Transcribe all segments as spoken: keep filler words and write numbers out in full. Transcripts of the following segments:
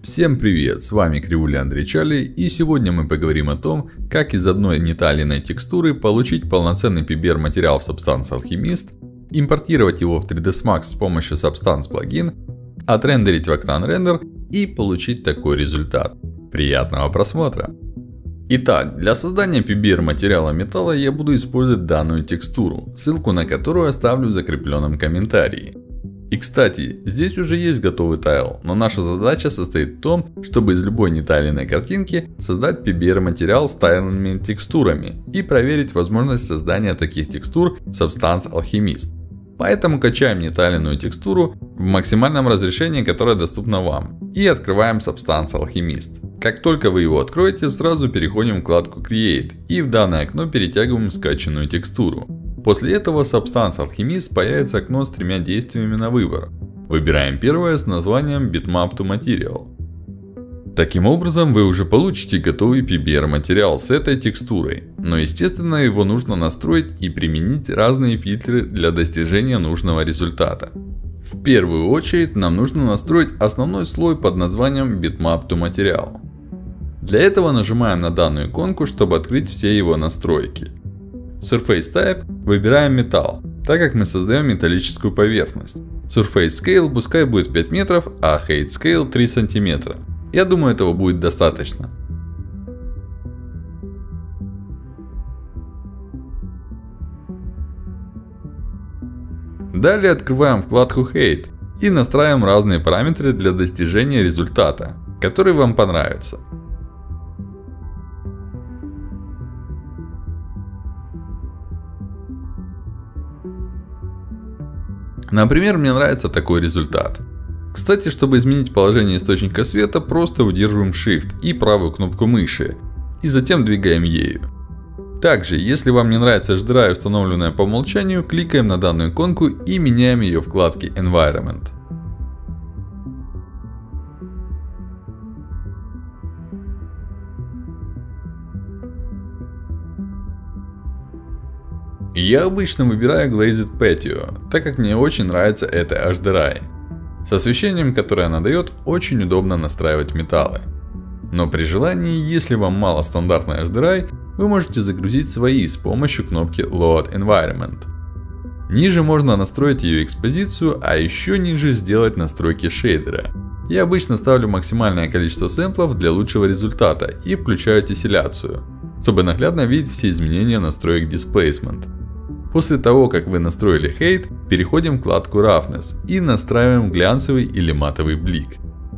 Всем привет, с вами Кривуля Андрей Чарли, и сегодня мы поговорим о том, как из одной нетайленной текстуры получить полноценный пи би ар материал в Substance Alchemist, импортировать его в три ds Max с помощью Substance плагин, отрендерить в Octane Render и получить такой результат. Приятного просмотра! Итак, для создания пи би ар материала металла я буду использовать данную текстуру, ссылку на которую оставлю в закрепленном комментарии. И кстати, здесь уже есть готовый тайл, но наша задача состоит в том, чтобы из любой нетайленной картинки создать пи би ар материал с тайленными текстурами и проверить возможность создания таких текстур в Substance Alchemist. Поэтому качаем нетайленную текстуру в максимальном разрешении, которое доступно вам, и открываем Substance Alchemist. Как только вы его откроете, сразу переходим в вкладку Create и в данное окно перетягиваем скачанную текстуру. После этого в Substance Alchemist появится окно с тремя действиями на выбор. Выбираем первое с названием Bitmap to Material. Таким образом, вы уже получите готовый пи би ар материал с этой текстурой. Но естественно, его нужно настроить и применить разные фильтры для достижения нужного результата. В первую очередь, нам нужно настроить основной слой под названием Bitmap to Material. Для этого нажимаем на данную иконку, чтобы открыть все его настройки. Surface Type выбираем металл, так как мы создаем металлическую поверхность. Surface Scale пускай будет пять метров, а Height Scale три сантиметра. Я думаю, этого будет достаточно. Далее открываем вкладку Height и настраиваем разные параметры для достижения результата, который вам понравится. Например, мне нравится такой результат. Кстати, чтобы изменить положение источника света, просто удерживаем Shift и правую кнопку мыши, и затем двигаем ею. Также, если вам не нравится эйч ди ар ай, установленная по умолчанию, кликаем на данную иконку и меняем ее в вкладке Environment. Я обычно выбираю Glazed Patio, так как мне очень нравится это эйч ди ар ай. С освещением, которое она дает, очень удобно настраивать металлы. Но при желании, если вам мало стандартной эйч ди ар ай, вы можете загрузить свои с помощью кнопки Load Environment. Ниже можно настроить ее экспозицию, а еще ниже сделать настройки шейдера. Я обычно ставлю максимальное количество сэмплов для лучшего результата и включаю тесселяцию, чтобы наглядно видеть все изменения настроек Displacement. После того, как вы настроили Height, переходим в вкладку Roughness и настраиваем глянцевый или матовый блик.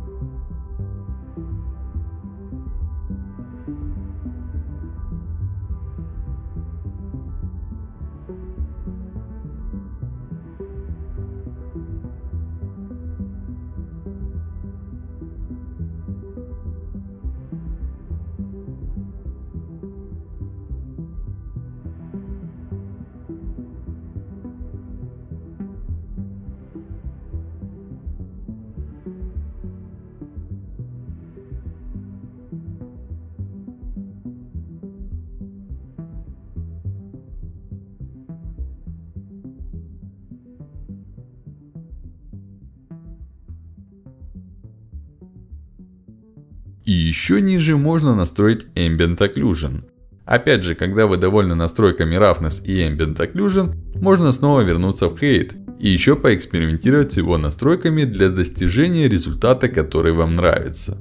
И еще ниже можно настроить Ambient Occlusion. Опять же, когда вы довольны настройками Roughness и Ambient Occlusion, можно снова вернуться в Height и еще поэкспериментировать с его настройками для достижения результата, который вам нравится.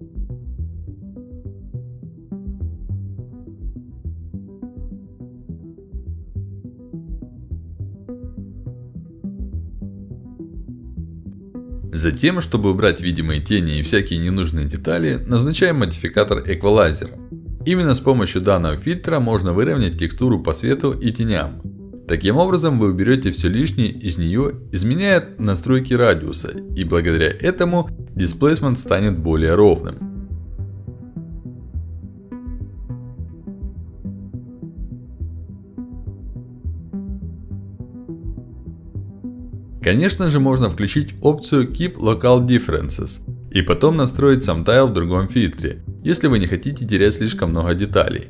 Затем, чтобы убрать видимые тени и всякие ненужные детали, назначаем модификатор Equalizer. Именно с помощью данного фильтра можно выровнять текстуру по свету и теням. Таким образом, вы уберете все лишнее из нее, изменяя настройки радиуса, и благодаря этому Displacement станет более ровным. Конечно же, можно включить опцию Keep Local Differences и потом настроить сам тайл в другом фильтре, если вы не хотите терять слишком много деталей.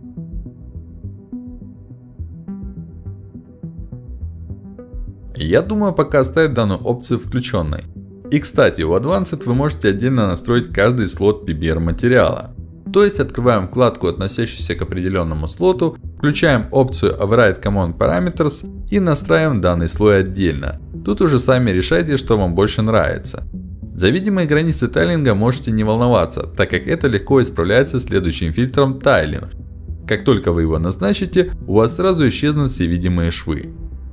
Я думаю пока оставить данную опцию включенной. И кстати, у Advanced вы можете отдельно настроить каждый слот пи би ар материала. То есть открываем вкладку, относящуюся к определенному слоту, включаем опцию Override Command Parameters и настраиваем данный слой отдельно. Тут уже сами решайте, что вам больше нравится. За видимые границы тайлинга можете не волноваться, так как это легко исправляется следующим фильтром Tiling. Как только вы его назначите, у вас сразу исчезнут все видимые швы.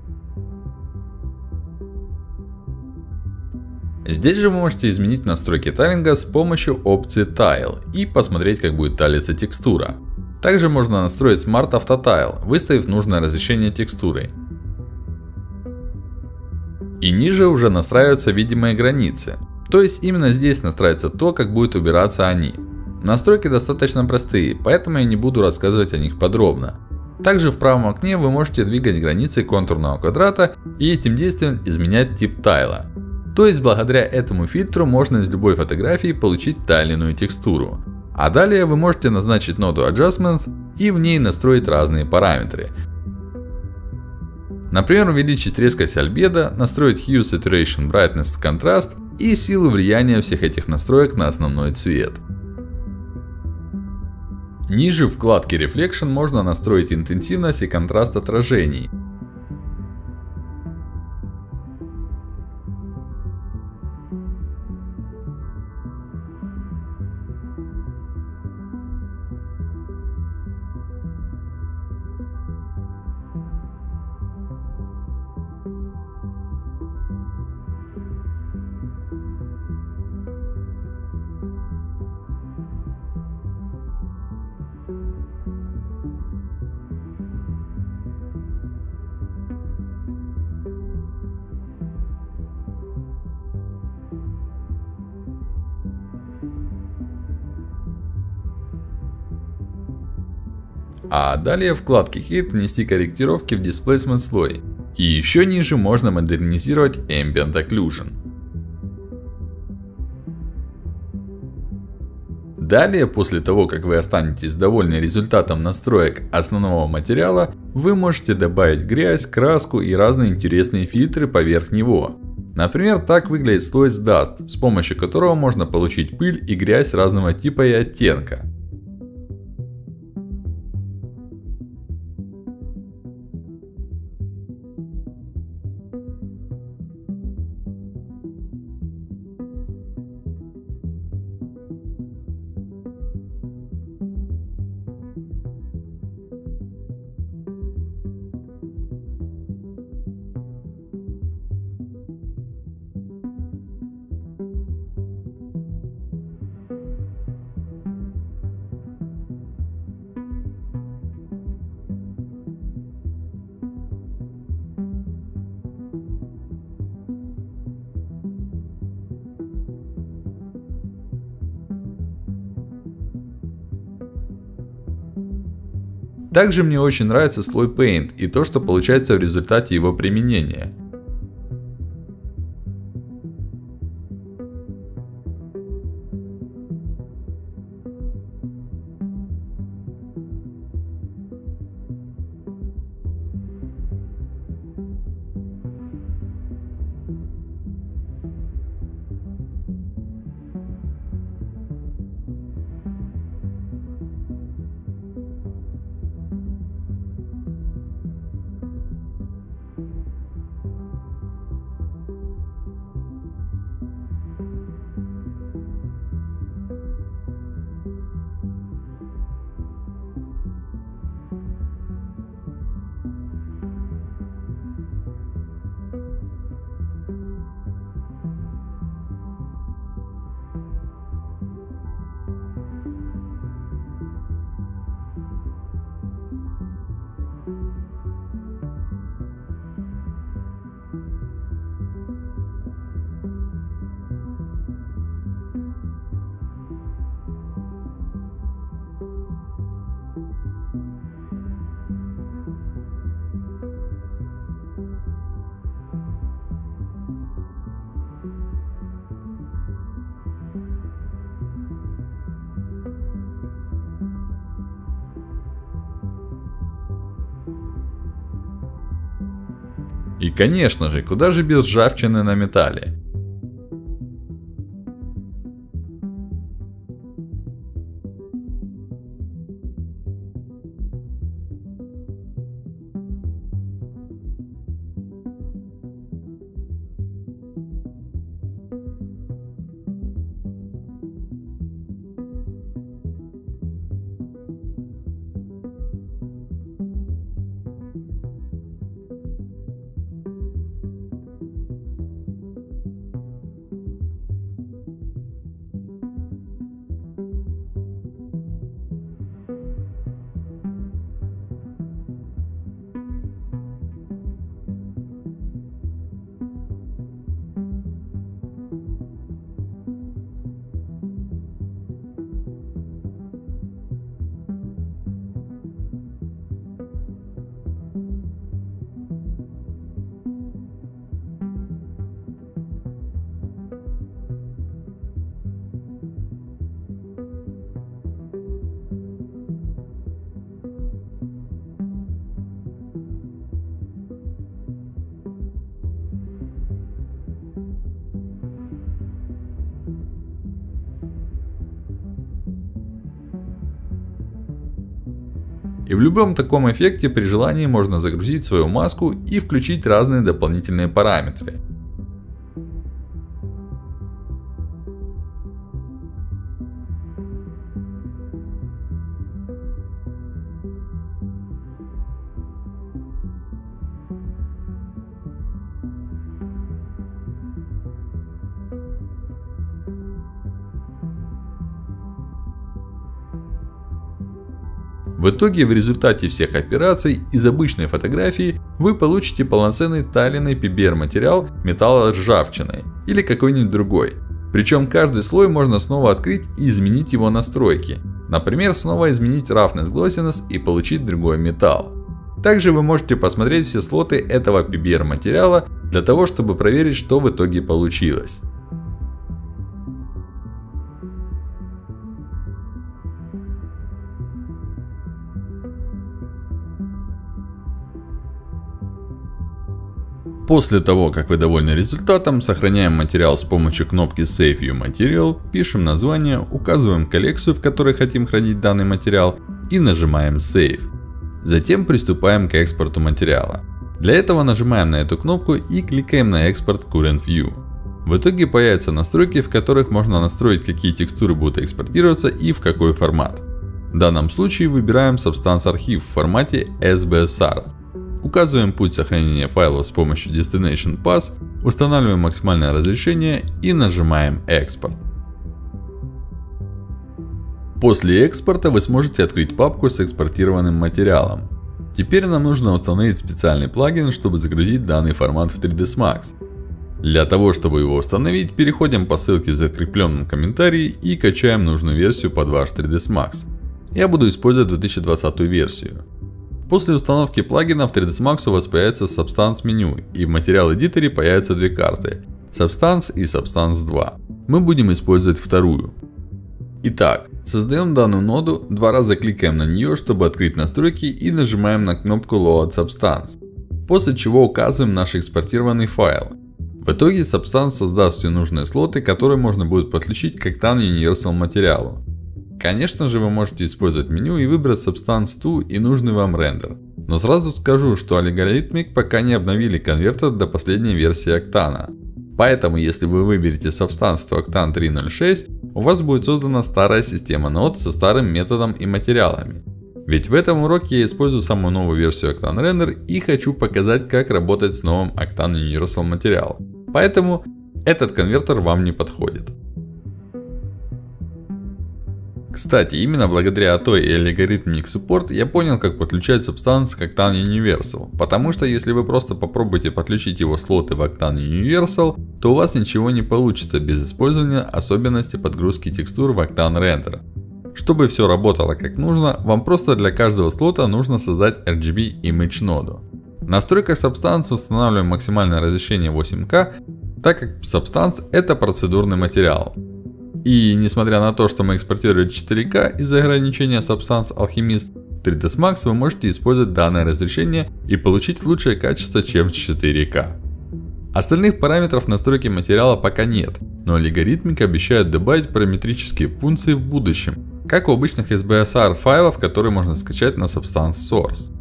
Здесь же вы можете изменить настройки тайлинга с помощью опции Tile и посмотреть, как будет талиться текстура. Также можно настроить Smart Auto Tile, выставив нужное разрешение текстуры. И ниже уже настраиваются видимые границы. То есть именно здесь настраивается то, как будут убираться они. Настройки достаточно простые, поэтому я не буду рассказывать о них подробно. Также в правом окне вы можете двигать границы контурного квадрата и этим действием изменять тип тайла. То есть благодаря этому фильтру можно из любой фотографии получить тайленную текстуру. А далее вы можете назначить ноду Adjustment и в ней настроить разные параметры. Например, увеличить резкость альбедо, настроить Hue, Saturation, Brightness, Contrast и силу влияния всех этих настроек на основной цвет. Ниже в вкладке Reflection можно настроить интенсивность и контраст отражений. А далее в вкладке Hit внести корректировки в Displacement слой. И еще ниже можно модернизировать Ambient Occlusion. Далее, после того, как вы останетесь довольны результатом настроек основного материала, вы можете добавить грязь, краску и разные интересные фильтры поверх него. Например, так выглядит слой с Dust, с помощью которого можно получить пыль и грязь разного типа и оттенка. Также мне очень нравится слой Paint и то, что получается в результате его применения. И конечно же, куда же без ржавчины на металле. И в любом таком эффекте при желании можно загрузить свою маску и включить разные дополнительные параметры. В итоге, в результате всех операций из обычной фотографии вы получите полноценный тайленный пи би ар материал металлоржавчины или какой-нибудь другой. Причем каждый слой можно снова открыть и изменить его настройки. Например, снова изменить roughness, glossiness и получить другой металл. Также вы можете посмотреть все слоты этого пи би ар материала для того, чтобы проверить, что в итоге получилось. После того, как вы довольны результатом, сохраняем материал с помощью кнопки Save Your Material, пишем название, указываем коллекцию, в которой хотим хранить данный материал и нажимаем Save. Затем приступаем к экспорту материала. Для этого нажимаем на эту кнопку и кликаем на Export Current View. В итоге появятся настройки, в которых можно настроить, какие текстуры будут экспортироваться и в какой формат. В данном случае выбираем Substance Archive в формате эс би эс ар. Указываем путь сохранения файлов с помощью Destination Path, устанавливаем максимальное разрешение и нажимаем Экспорт. После экспорта вы сможете открыть папку с экспортированным материалом. Теперь нам нужно установить специальный плагин, чтобы загрузить данный формат в три дэс Max. Для того, чтобы его установить, переходим по ссылке в закрепленном комментарии и качаем нужную версию под ваш три дэс Max. Я буду использовать две тысячи двадцатую версию. После установки плагина в три дэс Max у вас появится Substance меню, и в материал эдиторе появятся две карты Substance и Substance два. Мы будем использовать вторую. Итак, создаем данную ноду, два раза кликаем на нее, чтобы открыть настройки, и нажимаем на кнопку Load Substance. После чего указываем наш экспортированный файл. В итоге Substance создаст все нужные слоты, которые можно будет подключить к Octane Universal материалу. Конечно же, вы можете использовать меню и выбрать Substance два и нужный вам рендер. Но сразу скажу, что Allegorithmic пока не обновили конвертер до последней версии Octane. Поэтому, если вы выберете Substance to Octane три ноль шесть, у вас будет создана старая система нод со старым методом и материалами. Ведь в этом уроке я использую самую новую версию Octane Render и хочу показать, как работать с новым Octane Universal материалом. Поэтому этот конвертер вам не подходит. Кстати, именно благодаря той и Allegorithmic Support я понял, как подключать Substance к Octane Universal. Потому что если вы просто попробуете подключить его слоты в Octane Universal, то у вас ничего не получится без использования особенностей подгрузки текстур в Octane Render. Чтобы все работало как нужно, вам просто для каждого слота нужно создать эр джи би Image ноду. В настройках Substance устанавливаем максимальное разрешение восемь ка, так как Substance это процедурный материал. И несмотря на то, что мы экспортируем четыре ка из-за ограничения Substance Alchemist, в три дэс Max вы можете использовать данное разрешение и получить лучшее качество, чем четыре ка. Остальных параметров настройки материала пока нет, но Allegorithmic обещает добавить параметрические функции в будущем, как у обычных эс би эс ар файлов, которые можно скачать на Substance Source.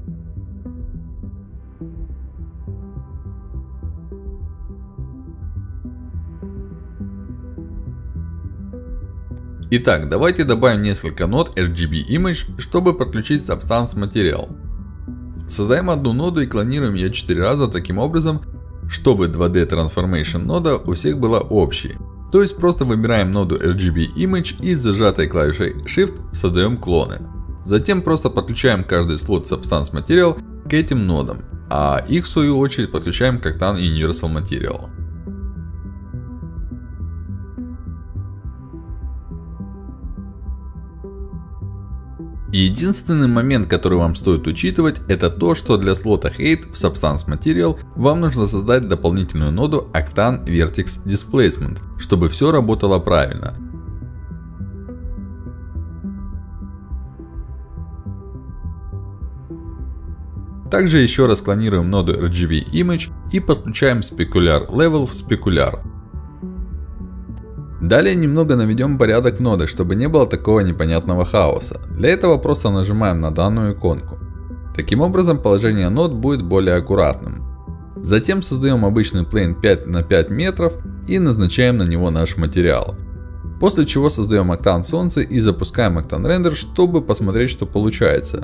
Итак, давайте добавим несколько нод эр джи би Image, чтобы подключить Substance Material. Создаем одну ноду и клонируем ее четыре раза таким образом, чтобы два дэ Transformation нода у всех была общей. То есть просто выбираем ноду эр джи би Image и с зажатой клавишей Shift создаем клоны. Затем просто подключаем каждый слот Substance Material к этим нодам, а их в свою очередь подключаем к Octane Universal Material. И единственный момент, который вам стоит учитывать, это то, что для слота Height в Substance Material вам нужно создать дополнительную ноду Octane Vertex Displacement, чтобы все работало правильно. Также еще раз клонируем ноду эр джи би Image и подключаем Specular Level в Specular. Далее немного наведем порядок в нодах, чтобы не было такого непонятного хаоса. Для этого просто нажимаем на данную иконку. Таким образом положение нод будет более аккуратным. Затем создаем обычный плейн пять на пять метров и назначаем на него наш материал. После чего создаем Octane Солнце и запускаем Octane Render, чтобы посмотреть, что получается.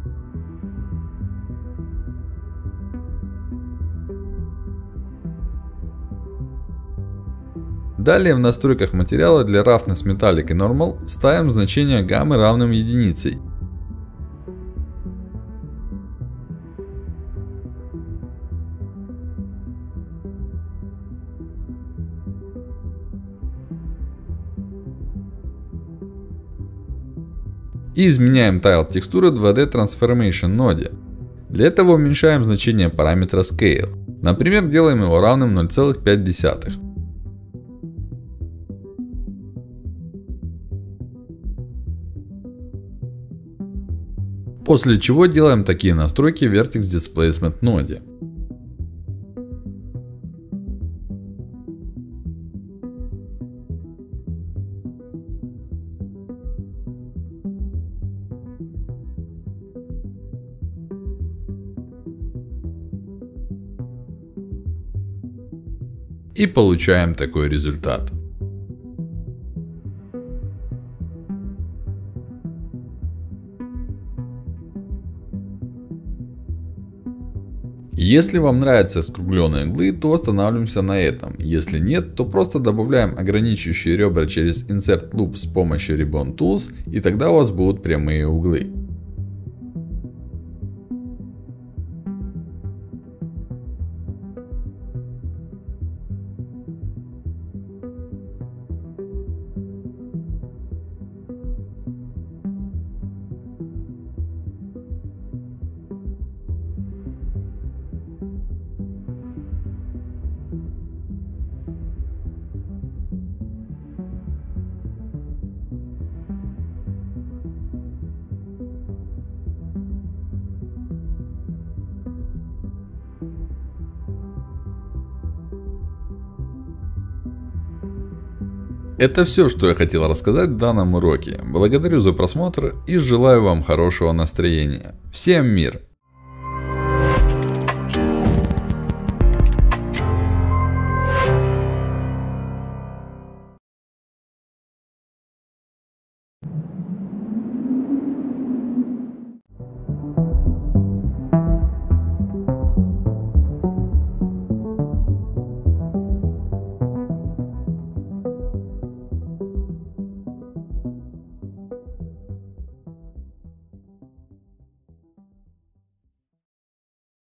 Далее в настройках материала для Roughness, Metallic и Normal ставим значение гаммы равным единицей. И изменяем Tile текстуры в два дэ Transformation ноде. Для этого уменьшаем значение параметра Scale. Например, делаем его равным ноль целых пять десятых. После чего делаем такие настройки в Vertex Displacement ноде. И получаем такой результат. Если вам нравятся скругленные углы, то останавливаемся на этом. Если нет, то просто добавляем ограничивающие ребра через Insert Loop с помощью Ribbon Tools, и тогда у вас будут прямые углы. Это все, что я хотел рассказать в данном уроке. Благодарю за просмотр и желаю вам хорошего настроения. Всем мир!